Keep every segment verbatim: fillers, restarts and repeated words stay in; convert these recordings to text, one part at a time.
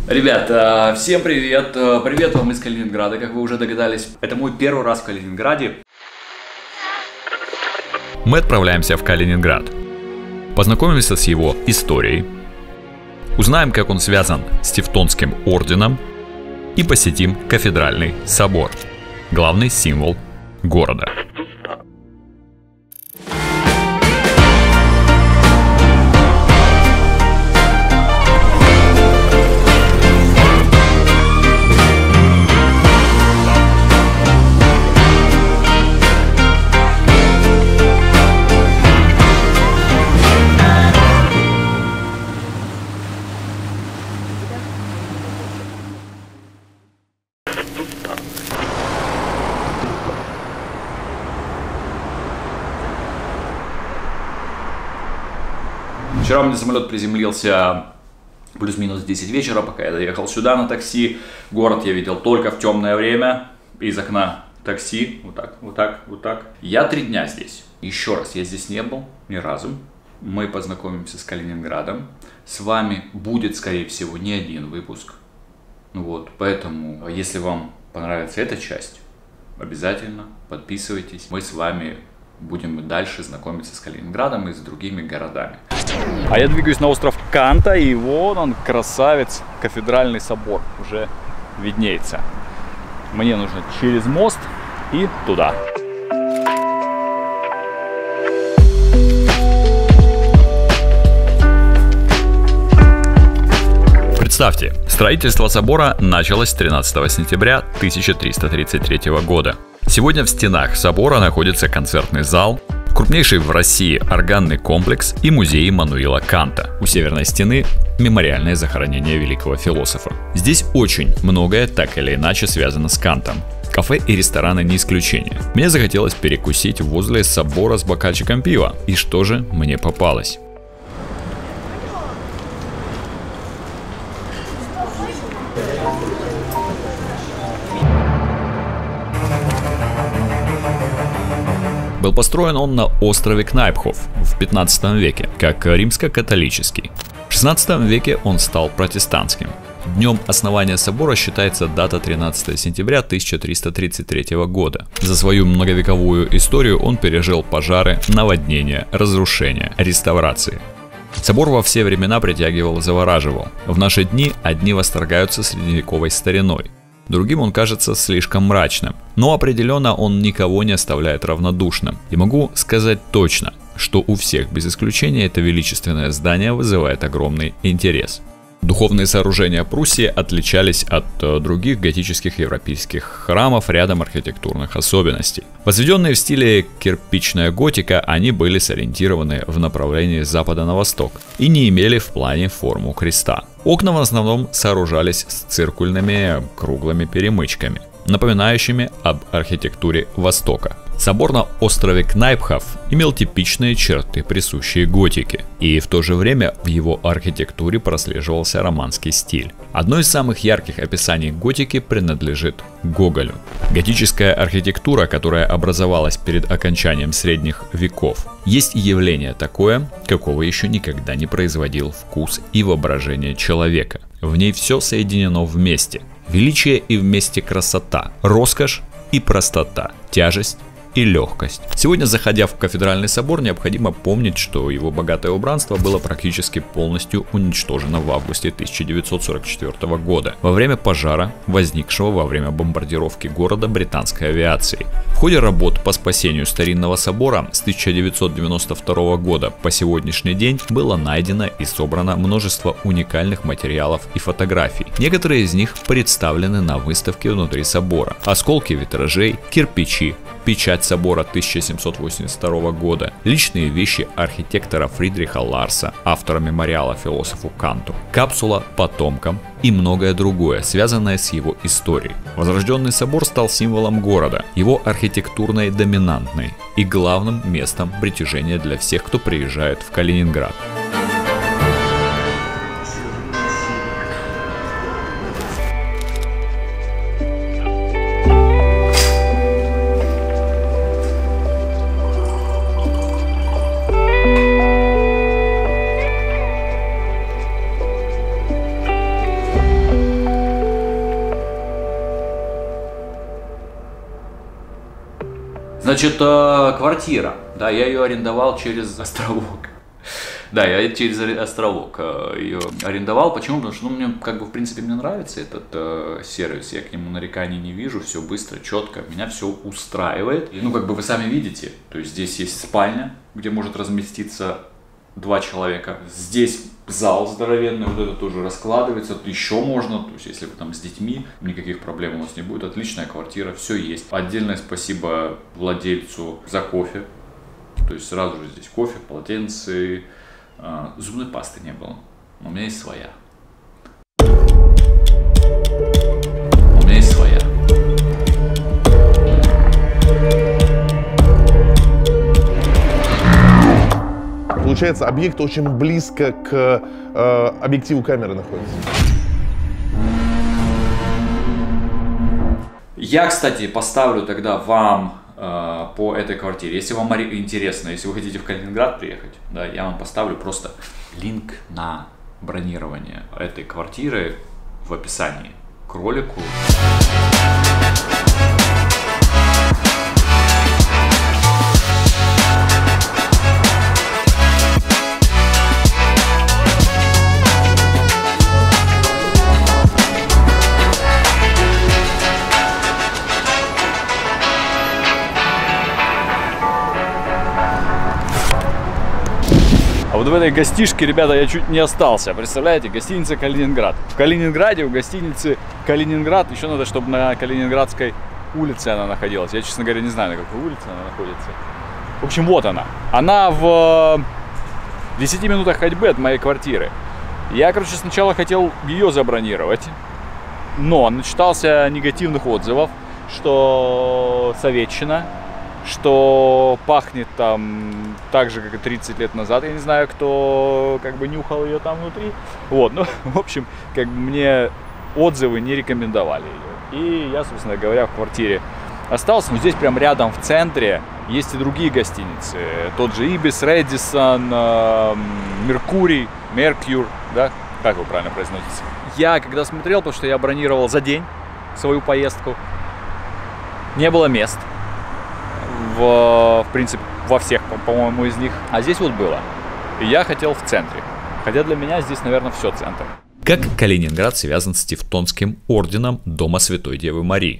Ребят, всем привет! Привет вам из Калининграда, как вы уже догадались. Это мой первый раз в Калининграде. Мы отправляемся в Калининград. Познакомимся с его историей. Узнаем, как он связан с Тевтонским орденом. И посетим Кафедральный собор. Главный символ города. Вчера у меня самолет приземлился плюс-минус в десять вечера, пока я доехал сюда на такси. Город я видел только в темное время, из окна такси, вот так, вот так, вот так. Я три дня здесь. Еще раз, я здесь не был ни разу. Мы познакомимся с Калининградом. С вами будет, скорее всего, не один выпуск. Вот, поэтому, если вам понравится эта часть, обязательно подписывайтесь. Мы с вами будем дальше знакомиться с Калининградом и с другими городами. А я двигаюсь на остров Канта, и вон он, красавец, Кафедральный собор, уже виднеется. Мне нужно через мост и туда. Представьте, строительство собора началось тринадцатого сентября тысяча триста тридцать третьего года. Сегодня в стенах собора находится концертный зал, крупнейший в России органный комплекс и музей Иммануила Канта. У северной стены мемориальное захоронение великого философа. Здесь очень многое так или иначе связано с Кантом. Кафе и рестораны не исключение. Мне захотелось перекусить возле собора с бокальчиком пива. И что же мне попалось? Был построен он на острове Кнайпхоф в пятнадцатом веке, как римско-католический. В шестнадцатом веке он стал протестантским. Днем основания собора считается дата тринадцатого сентября тысяча триста тридцать третьего года. За свою многовековую историю он пережил пожары, наводнения, разрушения, реставрации. Собор во все времена притягивал и завораживал. В наши дни одни восторгаются средневековой стариной. Другим он кажется слишком мрачным, но определенно он никого не оставляет равнодушным. И могу сказать точно, что у всех без исключения это величественное здание вызывает огромный интерес. Духовные сооружения Пруссии отличались от других готических европейских храмов рядом архитектурных особенностей. Возведенные в стиле кирпичная готика, они были сориентированы в направлении с запада на восток и не имели в плане форму креста. Окна в основном сооружались с циркульными круглыми перемычками, напоминающими об архитектуре Востока. Собор на острове Кнайпхоф имел типичные черты, присущие готике, и в то же время в его архитектуре прослеживался романский стиль. Одно из самых ярких описаний готики принадлежит Гоголю. Готическая архитектура, которая образовалась перед окончанием средних веков, есть явление такое, какого еще никогда не производил вкус и воображение человека. В ней все соединено вместе. Величие и вместе красота, роскошь и простота, тяжесть и легкость. Сегодня, заходя в Кафедральный собор, необходимо помнить, что его богатое убранство было практически полностью уничтожено в августе тысяча девятьсот сорок четвёртого года во время пожара, возникшего во время бомбардировки города британской авиацией. В ходе работ по спасению старинного собора с тысяча девятьсот девяносто второго года по сегодняшний день было найдено и собрано множество уникальных материалов и фотографий. Некоторые из них представлены на выставке внутри собора. Осколки витражей, кирпичи, печать собора тысяча семьсот восемьдесят второго года, личные вещи архитектора Фридриха Ларса, автора мемориала философу Канту, капсула потомкам и многое другое, связанное с его историей. Возрожденный собор стал символом города, его архитектурной доминантной и главным местом притяжения для всех, кто приезжает в Калининград. Значит, квартира, да, я ее арендовал через островок. Да, я через островок ее арендовал. Почему? Потому что, ну, мне, как бы, в принципе, мне нравится этот э, сервис. Я к нему нареканий не вижу. Все быстро, четко. Меня все устраивает. И, ну, как бы вы сами видите, то есть здесь есть спальня, где может разместиться два человека. Здесь зал здоровенный, вот это тоже раскладывается. Тут еще можно, то есть если вы там с детьми, никаких проблем у вас не будет. Отличная квартира, все есть. Отдельное спасибо владельцу за кофе. То есть сразу же здесь кофе, полотенце. Зубной пасты не было, но у меня есть своя. У меня есть своя. Получается, объект очень близко к э, объективу камеры находится. Я, кстати, поставлю тогда вам по этой квартире. Если вам интересно, если вы хотите в Калининград приехать, да, я вам поставлю просто линк на бронирование этой квартиры в описании к ролику. А вот в этой гостишке, ребята, я чуть не остался. Представляете, гостиница Калининград. В Калининграде, в гостинице Калининград, еще надо, чтобы на Калининградской улице она находилась. Я, честно говоря, не знаю, на какой улице она находится. В общем, вот она. Она в десяти минутах ходьбы от моей квартиры. Я, короче, сначала хотел ее забронировать, но начитался негативных отзывов, что советчина, что пахнет там так же, как и тридцать лет назад. Я не знаю, кто как бы нюхал ее там внутри. Вот, ну, в общем, как бы мне отзывы не рекомендовали ее. И я, собственно говоря, в квартире остался. Но здесь прям рядом в центре есть и другие гостиницы. Тот же Ибис, Рэдисон, Меркурий, Меркьюр, да? Как вы правильно произносите? Я, когда смотрел, потому что я бронировал за день свою поездку, не было мест. В, в принципе, во всех, по-моему, из них. А здесь вот было. И я хотел в центре. Хотя для меня здесь, наверное, все центр. Как Калининград связан с Тевтонским орденом Дома Святой Девы Марии?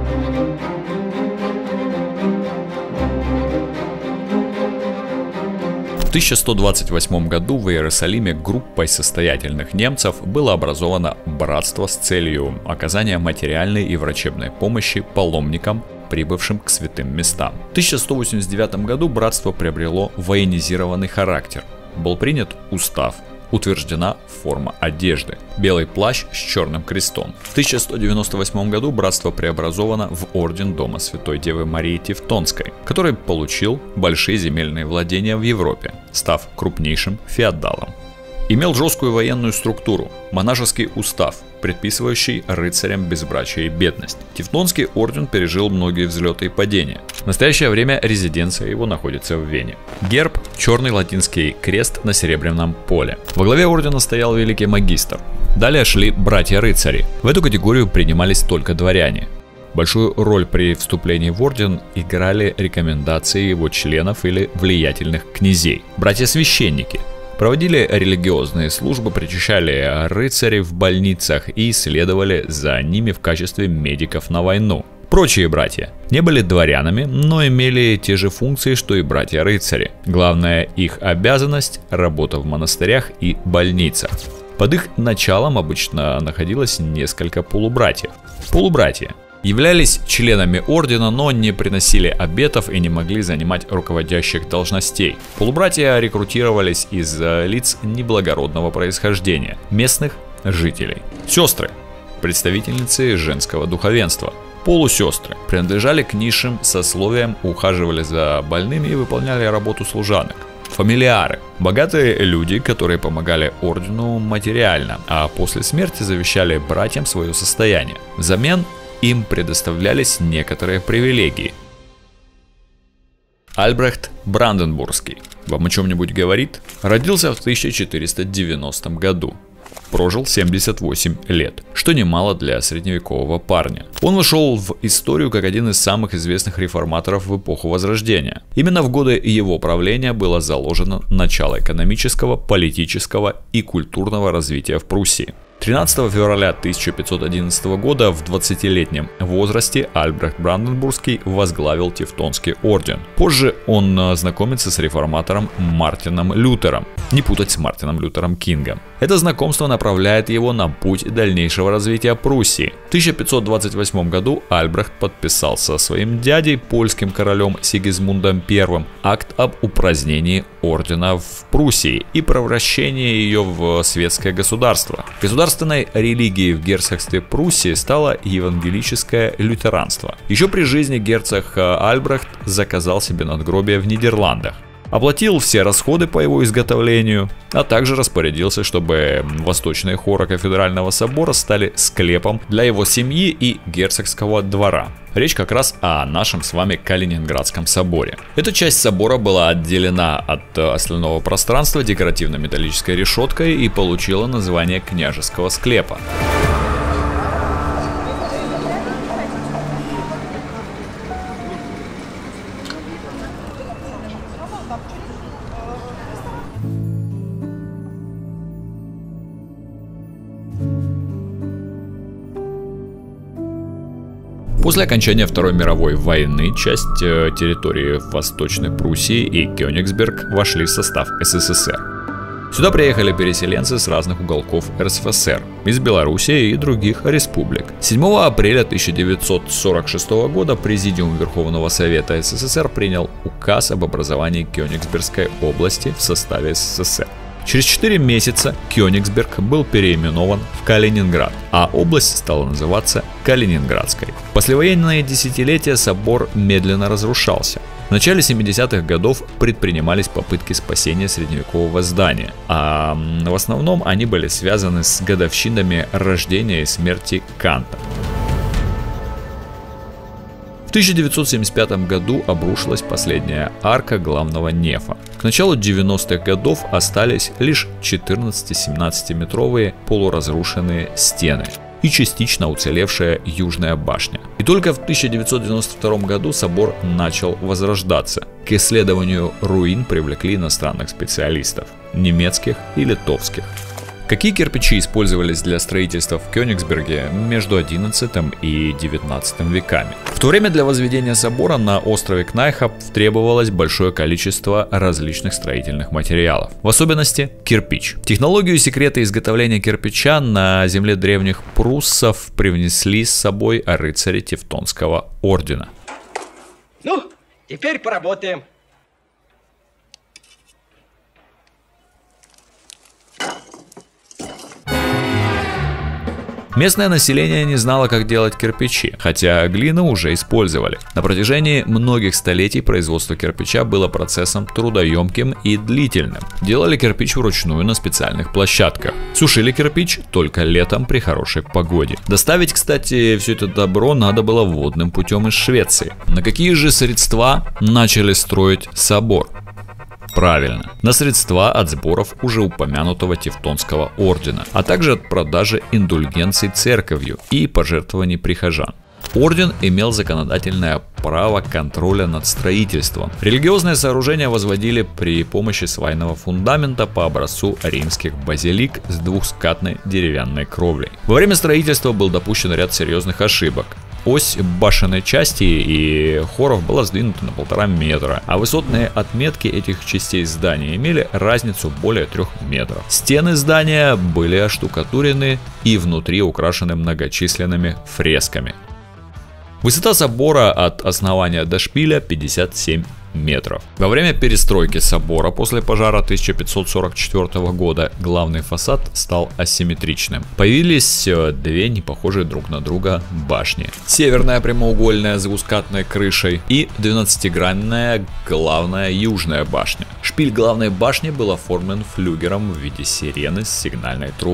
В тысяча сто двадцать восьмом году в Иерусалиме группой состоятельных немцев было образовано братство с целью оказания материальной и врачебной помощи паломникам, прибывшим к святым местам. В тысяча сто восемьдесят девятом году братство приобрело военизированный характер. Был принят устав, утверждена форма одежды – белый плащ с черным крестом. В тысяча сто девяносто восьмом году братство преобразовано в орден Дома Святой Девы Марии Тевтонской, который получил большие земельные владения в Европе, став крупнейшим феодалом. Имел жесткую военную структуру, монашеский устав, предписывающий рыцарям безбрачие и бедность. Тевтонский орден пережил многие взлеты и падения. В настоящее время резиденция его находится в Вене. Герб – черный латинский крест на серебряном поле. Во главе ордена стоял великий магистр. Далее шли братья-рыцари. В эту категорию принимались только дворяне. Большую роль при вступлении в орден играли рекомендации его членов или влиятельных князей. Братья-священники проводили религиозные службы, причащали рыцарей в больницах и следовали за ними в качестве медиков на войну. Прочие братья не были дворянами, но имели те же функции, что и братья-рыцари. Главная их обязанность – работа в монастырях и больницах. Под их началом обычно находилось несколько полубратьев. Полубратья являлись членами ордена, но не приносили обетов и не могли занимать руководящих должностей. Полубратья рекрутировались из лиц неблагородного происхождения, местных жителей. Сестры – представительницы женского духовенства. Полусестры принадлежали к низшим сословиям, ухаживали за больными и выполняли работу служанок. Фамилиары – богатые люди, которые помогали ордену материально, а после смерти завещали братьям свое состояние. Взамен им предоставлялись некоторые привилегии. Альбрехт Бранденбургский вам о чем-нибудь говорит? Родился в тысяча четыреста девяностом году. прожил семьдесят восемь лет, что немало для средневекового парня. Он вошел в историю как один из самых известных реформаторов в эпоху Возрождения. Именно в годы его правления было заложено начало экономического, политического и культурного развития в Пруссии. тринадцатого февраля тысяча пятьсот одиннадцатого года в двадцатилетнем возрасте Альбрехт Бранденбургский возглавил Тевтонский орден. Позже он знакомится с реформатором Мартином Лютером, не путать с Мартином Лютером Кингом. Это знакомство направляет его на путь дальнейшего развития Пруссии. В тысяча пятьсот двадцать восьмом году Альбрехт подписал со своим дядей, польским королем Сигизмундом Первым, акт об упразднении ордена в Пруссии и превращении ее в светское государство. Государственной религией в герцогстве Пруссии стало евангелическое лютеранство. Еще при жизни герцог Альбрехт заказал себе надгробие в Нидерландах, оплатил все расходы по его изготовлению, а также распорядился, чтобы восточные хоры кафедрального собора стали склепом для его семьи и герцогского двора. Речь как раз о нашем с вами Калининградском соборе. Эта часть собора была отделена от остального пространства декоративно-металлической решеткой и получила название княжеского склепа. После окончания Второй мировой войны часть э, территории Восточной Пруссии и Кёнигсберг вошли в состав СССР. Сюда приехали переселенцы с разных уголков РСФСР, из Белоруссии и других республик. седьмого апреля тысяча девятьсот сорок шестого года Президиум Верховного Совета СССР принял указ об образовании Кёнигсбергской области в составе СССР. Через четыре месяца Кёнигсберг был переименован в Калининград, а область стала называться Калининградской. В послевоенные десятилетия собор медленно разрушался. В начале семидесятых годов предпринимались попытки спасения средневекового здания, а в основном они были связаны с годовщинами рождения и смерти Канта. В тысяча девятьсот семьдесят пятом году обрушилась последняя арка главного нефа. К началу девяностых годов остались лишь четырнадцати-семнадцатиметровые полуразрушенные стены и частично уцелевшая южная башня. И только в тысяча девятьсот девяносто втором году собор начал возрождаться. К исследованию руин привлекли иностранных специалистов, немецких и литовских. Какие кирпичи использовались для строительства в Кёнигсберге между одиннадцатым и девятнадцатым веками? В то время для возведения собора на острове Кнайхоп требовалось большое количество различных строительных материалов, в особенности кирпич. Технологию и секреты изготовления кирпича на земле древних пруссов привнесли с собой рыцари Тевтонского ордена. Ну, теперь поработаем. Местное население не знало, как делать кирпичи, хотя глину уже использовали. На протяжении многих столетий производство кирпича было процессом трудоемким и длительным. Делали кирпич вручную на специальных площадках. Сушили кирпич только летом при хорошей погоде. Доставить, кстати, все это добро надо было водным путем из Швеции. На какие же средства начали строить собор? Правильно, на средства от сборов уже упомянутого Тевтонского ордена, а также от продажи индульгенций церковью и пожертвований прихожан. Орден имел законодательное право контроля над строительством. Религиозные сооружения возводили при помощи свайного фундамента по образцу римских базилик с двухскатной деревянной кровлей. Во время строительства был допущен ряд серьезных ошибок. Ось башенной части и хоров была сдвинута на полтора метра, а высотные отметки этих частей здания имели разницу более трех метров. Стены здания были оштукатурены и внутри украшены многочисленными фресками. Высота собора от основания до шпиля пятьдесят семь метров. Во время перестройки собора после пожара тысяча пятьсот сорок четвёртого года главный фасад стал асимметричным. Появились две непохожие друг на друга башни. Северная прямоугольная с двускатной крышей и двенадцатигранная главная южная башня. Шпиль главной башни был оформлен флюгером в виде сирены с сигнальной трубой.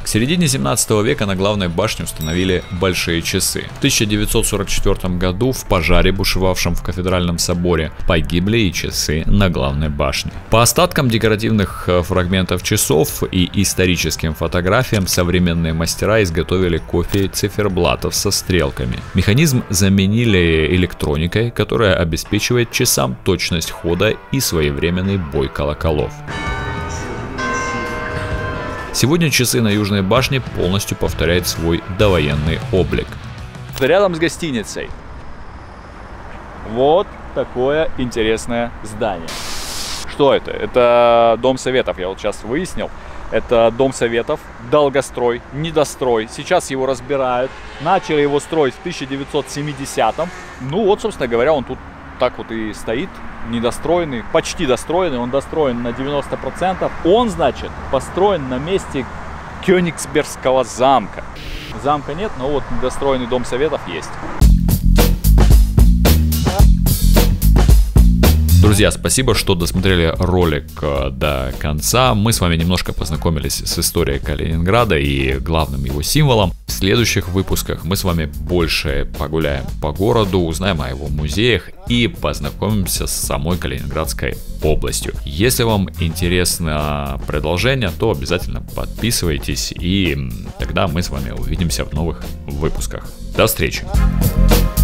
К середине семнадцатого века на главной башне установили большие часы. В тысяча девятьсот сорок четвёртом году в пожаре, бушевавшем в кафедральном соборе, погибли и часы на главной башне. По остаткам декоративных фрагментов часов и историческим фотографиям современные мастера изготовили копии циферблатов со стрелками. Механизм заменили электроникой, которая обеспечивает часам точность хода и своевременный бой колоколов. Сегодня часы на Южной башне полностью повторяют свой довоенный облик. Рядом с гостиницей вот такое интересное здание. Что это? Это Дом Советов, я вот сейчас выяснил. Это Дом Советов, долгострой, недострой. Сейчас его разбирают. Начали его строить в тысяча девятьсот семидесятом. Ну вот, собственно говоря, он тут так вот и стоит. Недостроенный, почти достроенный. Он достроен на девяносто процентов. Он, значит, построен на месте Кёнигсбергского замка. Замка нет, но вот недостроенный Дом Советов есть. Друзья, спасибо, что досмотрели ролик до конца. Мы с вами немножко познакомились с историей Калининграда и главным его символом. В следующих выпусках мы с вами больше погуляем по городу, узнаем о его музеях и познакомимся с самой Калининградской областью. Если вам интересно продолжение, то обязательно подписывайтесь, и тогда мы с вами увидимся в новых выпусках. До встречи!